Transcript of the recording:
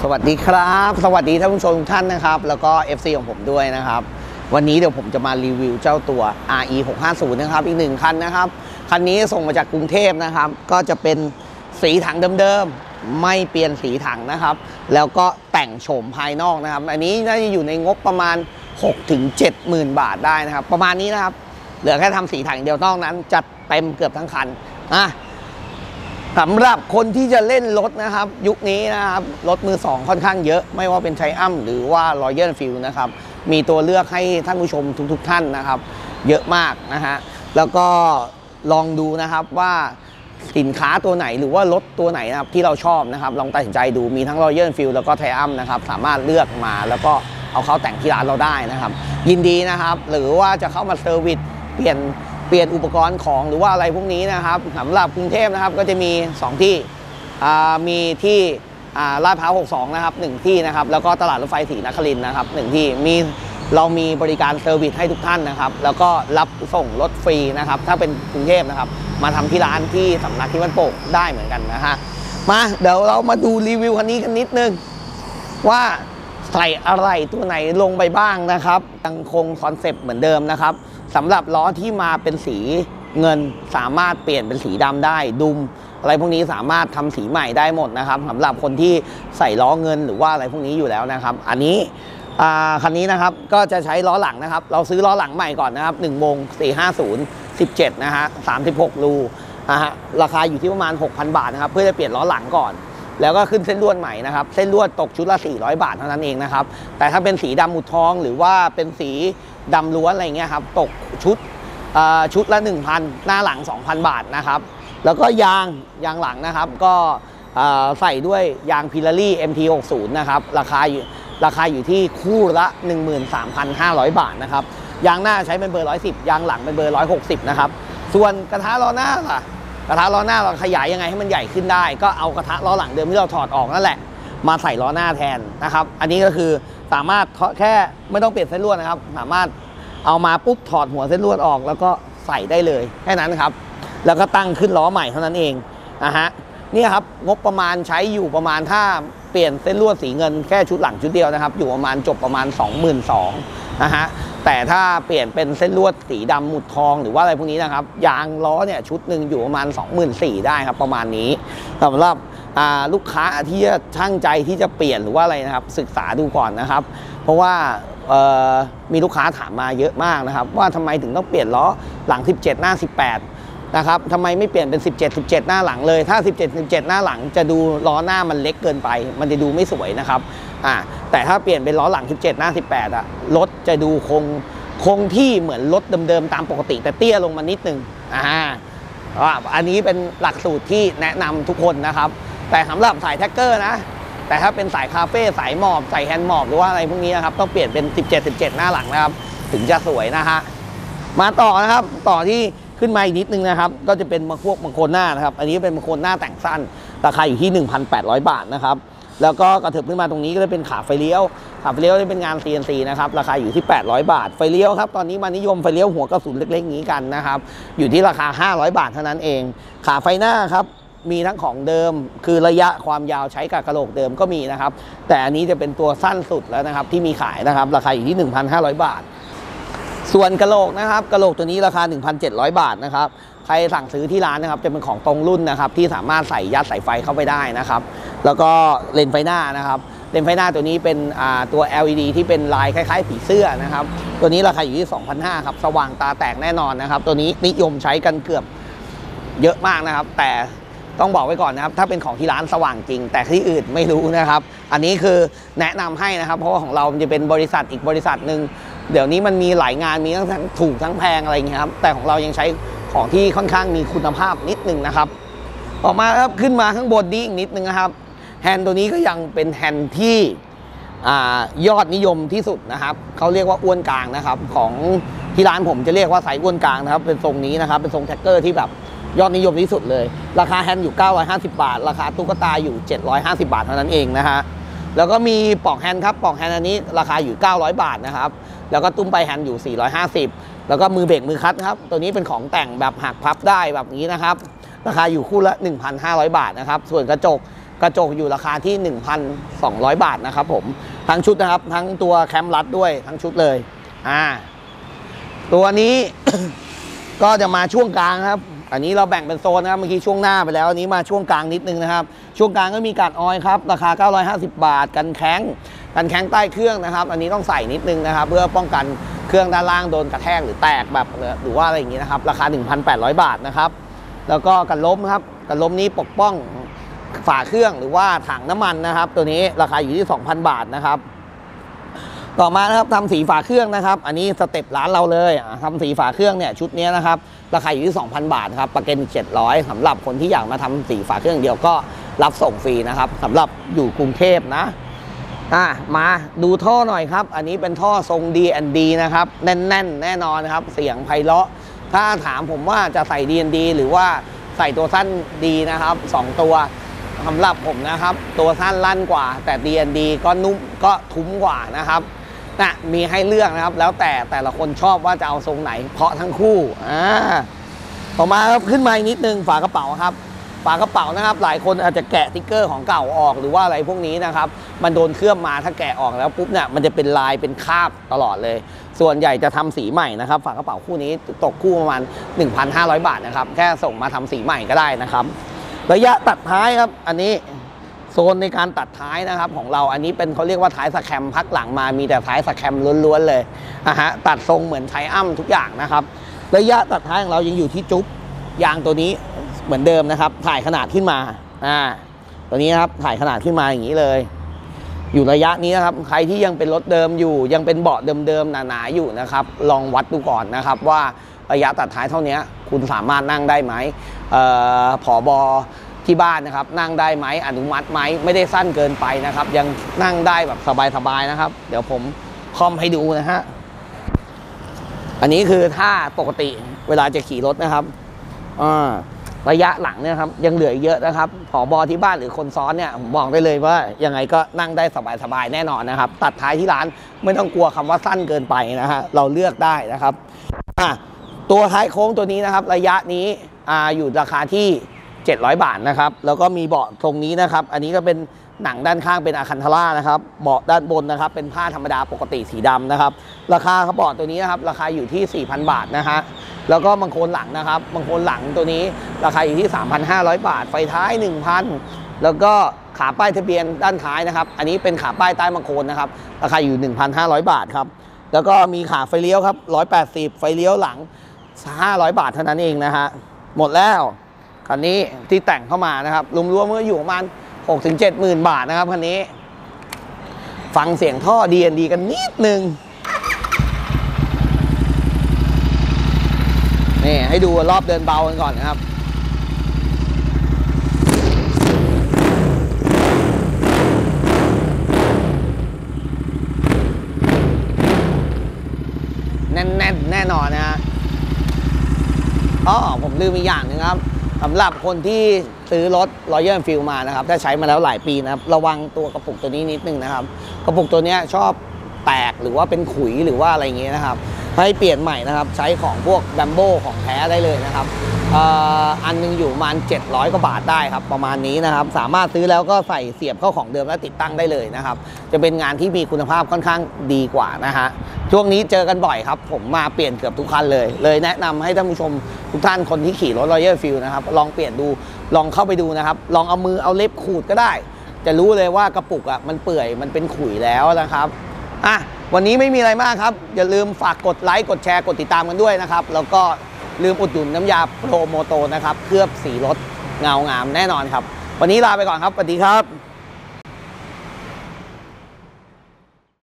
วัสดีครับสวัสดีท่านผู้ชมทุกท่านนะครับแล้วก็ FC ของผมด้วยนะครับวันนี้เดี๋ยวผมจะมารีวิวเจ้าตัว RE 650นะครับอีก1คันนะครับคันนี้ส่งมาจากกรุงเทพนะครับก็จะเป็นสีถังเดิมๆไม่เปลี่ยนสีถังนะครับแล้วก็แต่งโฉมภายนอกนะครับอันนี้น่าจะอยู่ในงบประมาณ 6-7 หมื่นบาทได้นะครับประมาณนี้นะครับเหลือแค่ทำสีถังเดียวนอกนั้นจัดเต็มเกือบทั้งคันสำหรับคนที่จะเล่นรถนะครับยุคนี้นะครับรถมือสองค่อนข้างเยอะไม่ว่าเป็นไทอัมหรือว่า Royal Enfield นะครับมีตัวเลือกให้ท่านผู้ชมทุกท่านนะครับเยอะมากนะฮะแล้วก็ลองดูนะครับว่าสินค้าตัวไหนหรือว่ารถตัวไหนนะครับที่เราชอบนะครับลองตัดสินใจดูมีทั้ง Royal Enfield แล้วก็ไทอัมนะครับสามารถเลือกมาแล้วก็เอาเข้าแต่งที่ร้านเราได้นะครับยินดีนะครับหรือว่าจะเข้ามาเซอร์วิสเปลี่ยนอุปกรณ์ของหรือว่าอะไรพวกนี้นะครับสำหรับกรุงเทพนะครับก็จะมี2ที่มีที่ลาดพร้าว62นะครับ1ที่นะครับแล้วก็ตลาดรถไฟศรีนครินทร์นะครับ1ที่เรามีบริการเซอร์วิสให้ทุกท่านนะครับแล้วก็รับส่งรถฟรีนะครับถ้าเป็นกรุงเทพนะครับมาทำที่ร้านที่สำนักที่บ้านโป่งได้เหมือนกันนะฮะมาเดี๋ยวเรามาดูรีวิวคันนี้กันนิดนึงว่าใส่อะไรตัวไหนลงไปบ้างนะครับยังคงคอนเซปต์เหมือนเดิมนะครับสำหรับล้อที่มาเป็นสีเงินสามารถเปลี่ยนเป็นสีดำได้ดุมอะไรพวกนี้สามารถทำสีใหม่ได้หมดนะครับสำหรับคนที่ใส่ล้อเงินหรือว่าอะไรพวกนี้อยู่แล้วนะครับอันนี้คันนี้นะครับก็จะใช้ล้อหลังนะครับเราซื้อล้อหลังใหม่ก่อนนะครับ1วง450 17นะฮะ36รูนะฮะราคาอยู่ที่ประมาณ 6,000 บาทนะครับเพื่อจะเปลี่ยนล้อหลังก่อนแล้วก็ขึ้นเส้นลวดใหม่นะครับเส้นลวดตกชุดละ400 บาทเท่านั้นเองนะครับแต่ถ้าเป็นสีดำหมุดทองหรือว่าเป็นสีดำล้วนอะไรเงี้ยครับตกชุดละ 1,000 หน้าหลัง 2,000 บาทนะครับแล้วก็ยางหลังนะครับก็ใส่ด้วยยางพิลารี่ MT60 นะครับราคาอยู่ที่คู่ละ 13,500 บาทนะครับยางหน้าใช้เป็นเบอร์110ยางหลังเป็นเบอร์160นะครับส่วนกระทะล้อหน้าล่ะกระทะล้อหน้าเราขยายยังไงให้มันใหญ่ขึ้นได้ก็เอากระทะล้อหลังเดิมที่เราถอดออกนั่นแหละมาใส่ล้อหน้าแทนนะครับอันนี้ก็คือสามารถแค่ไม่ต้องเปลี่ยนเส้นลวดนะครับสามารถเอามาปุ๊บถอดหัวเส้นลวดออกแล้วก็ใส่ได้เลยแค่นั้นครับแล้วก็ตั้งขึ้นล้อใหม่เท่านั้นเองนะฮะนี่ครับงบประมาณใช้อยู่ประมาณถ้าเปลี่ยนเส้นลวดสีเงินแค่ชุดหลังชุดเดียวนะครับอยู่ประมาณจบประมาณ 22,000 นะฮะแต่ถ้าเปลี่ยนเป็นเส้นลวดสีดำหมุดทองหรือว่าอะไรพวกนี้นะครับยางล้อเนี่ยชุดหนึ่งอยู่ประมาณ 24,000 ได้ครับประมาณนี้สำหรับลูกค้าที่จะช่างใจที่จะเปลี่ยนหรือว่าอะไรนะครับศึกษาดูก่อนนะครับเพราะว่ามีลูกค้าถามมาเยอะมากนะครับว่าทำไมถึงต้องเปลี่ยนล้อหลัง17หน้า18นะครับทำไมไม่เปลี่ยนเป็น17หน้าหลังเลยถ้า17หน้าหลังจะดูล้อหน้ามันเล็กเกินไปมันจะดูไม่สวยนะครับแต่ถ้าเปลี่ยนเป็นล้อหลัง17หน้า18รถจะดูคงที่เหมือนรถเดิมๆตามปกติแต่เตี้ยลงมานิดนึงอันนี้เป็นหลักสูตรที่แนะนำทุกคนนะครับแต่สำหรับสายแท็กเกอร์นะแต่ถ้าเป็นสายคาเฟ่สายหมอบใส่แฮนด์หมอบหรือว่าอะไรพวกนี้นะครับต้องเปลี่ยนเป็น17หน้าหลังนะครับถึงจะสวยนะฮะมาต่อนะครับต่อที่ขึ้นมาอีกนิดนึงนะครับก็จะเป็นพวกบางโคนหน้านะครับอันนี้เป็นบางโคนหน้าแต่งสั้นราคาอยู่ที่ 1,800 บาทนะครับแล้วก็กระเถิบขึ้นมาตรงนี้ก็จะเป็นขาไฟเลี้ยวที่เป็นงาน CNC นะครับราคาอยู่ที่800 บาทไฟเลี้ยวครับตอนนี้มานิยมไฟเลี้ยวหัวกระสุนเล็กๆนี้กันนะครับอยู่ที่ราคา500 บาทเท่านั้นเองขาไฟหน้าครับมีทั้งของเดิมคือระยะความยาวใช้กับกระโหลกเดิมก็มีนะครับแต่อันนี้จะเป็นตัวสั้นสุดแล้วนะครับที่มีขายนะครับราคาอยู่ที่ 1,500 บาทส่วนกระโหลกนะครับกระโหลกตัวนี้ราคา 1,700 บาทนะครับใครสั่งซื้อที่ร้านนะครับจะเป็นของตรงรุ่นนะครับที่สามารถใส่ยัดสายไฟเข้าไปได้นะครับแล้วก็เลนส์ไฟหน้านะครับเลนส์ไฟหน้าตัวนี้เป็นตัว LED ที่เป็นลายคล้ายๆผีเสื้อนะครับตัวนี้ราคาอยู่ที่ 2,500 ครับสว่างตาแตกแน่นอนนะครับตัวนี้นิยมใช้กันเกือบเยอะมากนะครับแต่ต้องบอกไว้ก่อนนะครับถ้าเป็นของที่ร้านสว่างจริงแต่ที่อื่นไม่รู้นะครับอันนี้คือแนะนำให้นะครับเพราะว่าของเราจะเป็นบริษัทอีกบริษัทหนึ่งเดี๋ยวนี้มันมีหลายงานมีทั้งถูกทั้งแพงอะไรอย่างเงี้ยครับแต่ของเรายังใช้ของที่ค่อนข้างมีคุณภาพนิดนึงนะครับออกมาครับขึ้นมาข้างบนนี้อีกนิดนึงนะครับแฮนด์ตัวนี้ก็ยังเป็นแฮนด์ที่ยอดนิยมที่สุดนะครับเขาเรียกว่าอ้วนกลางนะครับของที่ร้านผมจะเรียกว่าสายอ้วนกลางนะครับเป็นทรงนี้นะครับเป็นทรงแท็กเกอร์ที่แบบยอดนิยมที่สุดเลยราคาแฮนด์อยู่950 บาทราคาตุ๊กตาอยู่750 บาทเท่านั้นเองนะฮะแล้วก็มีปลอกแฮนด์ครับปลอกแฮนด์อันนี้ราคาอยู่900 บาทนะครับแล้วก็ตุ้มไปแฮนด์อยู่450แล้วก็มือเบรกมือคัทครับตัวนี้เป็นของแต่งแบบหักพับได้แบบนี้นะครับราคาอยู่คู่ละ 1,500 บาทนะครับส่วนกระจกกระจกอยู่ราคาที่ 1,200 บาทนะครับผมทั้งชุดนะครับทั้งตัวแคมรัดด้วยทั้งชุดเลยตัวนี้ ก็จะมาช่วงกลางครับอันนี้เราแบ่งเป็นโซนนะครับเมื่อกี้ช่วงหน้าไปแล้วอันนี้มาช่วงกลางนิดนึงนะครับช่วงกลางก็มีการออยครับราคา950 บาทกันแข้งใต้เครื่องนะครับอันนี้ต้องใส่นิดนึงนะครับเพื่อป้องกันเครื่องด้านล่างโดนกระแทกหรือแตกแบบหรือว่าอะไรอย่างนี้นะครับราคา 1,800 บาทนะครับแล้วก็กันล้มครับกันล้มนี้ปกป้องฝาเครื่องหรือว่าถังน้ำมันนะครับตัวนี้ราคาอยู่ที่ 2,000 บาทนะครับต่อมานะครับทำสีฝาเครื่องนะครับอันนี้สเต็ปร้านเราเลยทำสีฝาเครื่องเนี่ยชุดนี้นะครับราคาอยู่ที่ 2,000 บาทครับประกันอีก700สำหรับคนที่อยากมาทำสีฝาเครื่องเดียวก็รับส่งฟรีนะครับสำหรับอยู่กรุงเทพนะมาดูท่อหน่อยครับอันนี้เป็นท่อทรง D&D นะครับแน่นๆแน่นอนครับเสียงไพเราะถ้าถามผมว่าจะใส่ D&D หรือว่าใส่ตัวสั้นดีนะครับ2ตัวสำหรับผมนะครับตัวสั้นลั่นกว่าแต่ D&D ก็นุ่มก็ทุ้มกว่านะครับมีให้เลือกนะครับแล้วแต่ละคนชอบว่าจะเอาทรงไหนเพราะทั้งคู่ต่อมาครับขึ้นมาอีกนิดนึงฝากระเป๋าครับฝากระเป๋านะครับหลายคนอาจจะแกะติ๊กเกอร์ของเก่าออกหรือว่าอะไรพวกนี้นะครับมันโดนเคลือบมาถ้าแกะออกแล้วปุ๊บเนี่ยมันจะเป็นลายเป็นคราบตลอดเลยส่วนใหญ่จะทำสีใหม่นะครับฝากระเป๋าคู่นี้ตกคู่ประมาณ 1,500 บาทนะครับแค่ส่งมาทำสีใหม่ก็ได้นะครับระยะตัดท้ายครับอันนี้โซนในการตัดท้ายนะครับของเราอันนี้เป็นเขาเรียกว่าท้ายสแคมพักหลังมามีแต่ท้ายสแคมล้วนๆเลยตัดทรงเหมือนไทอัมทุกอย่างนะครับระยะตัดท้ายของเรายังอยู่ที่จุ๊บยางตัวนี้เหมือนเดิมนะครับถ่ายขนาดขึ้นมาตัวนี้นะครับถ่ายขนาดขึ้นมาอย่างนี้เลยอยู่ระยะนี้นะครับใครที่ยังเป็นรถเดิมอยู่ยังเป็นเบาะเดิมๆหนาๆอยู่นะครับลองวัดดูก่อนนะครับว่าระยะตัดท้ายเท่านี้คุณสามารถนั่งได้ไหมผบ.ที่บ้านนะครับนั่งได้ไหมอนุมัติไหมไม่ได้สั้นเกินไปนะครับยังนั่งได้แบบสบายๆนะครับเดี๋ยวผมคอมให้ดูนะฮะอันนี้คือถ้าปกติเวลาจะขี่รถนะครับระยะหลังเนี่ยครับยังเหลือเยอะนะครับผบ.ที่บ้านหรือคนซ้อนเนี่ยผมบอกได้เลยว่ายังไงก็นั่งได้สบายๆแน่นอนนะครับตัดท้ายที่ร้านไม่ต้องกลัวคำว่าสั้นเกินไปนะฮะเราเลือกได้นะครับตัวท้ายโค้งตัวนี้นะครับระยะนี้อยู่ราคาที่700 บาทนะครับแล้วก็มีเบาะตรงนี้นะครับอันนี้ก็เป็นหนังด้านข้างเป็นอะคันทาร่านะครับเบาะด้านบนนะครับเป็นผ้าธรรมดาปกติสีดำนะครับราคาเบาะตัวนี้นะครับราคาอยู่ที่ 4,000 บาทนะฮะแล้วก็บังโคลนหลังนะครับบังโคลนหลังตัวนี้ราคาอยู่ที่ 3,500 บาทไฟท้าย 1,000 แล้วก็ขาป้ายทะเบียนด้านท้ายนะครับอันนี้เป็นขาป้ายใต้บังโคลนนะครับราคาอยู่ 1,500 บาทครับแล้วก็มีขาไฟเลี้ยวครับ180ไฟเลี้ยวหลัง500 บาทเท่านั้นเองนะฮะหมดแล้วคันนี้ที่แต่งเข้ามานะครับรวมๆก็อยู่ประมาณ 6-7 หมื่นบาทนะครับคันนี้ฟังเสียงท่อ D&D กันนิดนึงนี่ให้ดูรอบเดินเบากันก่อนนะครับแน่นๆแน่นอนนะฮะผมลืมอีกอย่างนึงครับสำหรับคนที่ซื้อรถ Royal Enfield มานะครับถ้าใช้มาแล้วหลายปีนะครับระวังตัวกระปุกตัวนี้นิดนึงนะครับกระปุกตัวนี้ชอบแตกหรือว่าเป็นขุยหรือว่าอะไรอย่างเงี้ยนะครับให้เปลี่ยนใหม่นะครับใช้ของพวก Brembo ของแท้ได้เลยนะครับอันนึงอยู่ประมาณ700 กว่าบาทได้ครับประมาณนี้นะครับสามารถซื้อแล้วก็ใส่เสียบเข้าของเดิมแล้วติดตั้งได้เลยนะครับจะเป็นงานที่มีคุณภาพค่อนข้างดีกว่านะฮะช่วงนี้เจอกันบ่อยครับผมมาเปลี่ยนเกือบทุกคันเลยแนะนำให้ท่านผู้ชมทุกท่านคนที่ขี่รถ Royal Enfield นะครับลองเปลี่ยนดูลองเข้าไปดูนะครับลองเอามือเอาเล็บขูดก็ได้จะรู้เลยว่ากระปุกมันเปื่อยมันเป็นขุยแล้วนะครับวันนี้ไม่มีอะไรมากครับอย่าลืมฝากกดไลค์กดแชร์กดติดตามกันด้วยนะครับแล้วก็ลืมอุดหนุนน้ำยาโปรโมโตนะครับเคลือบสีรถเงางามแน่นอนครับวันนี้ลาไปก่อนครับสวัสดีครับ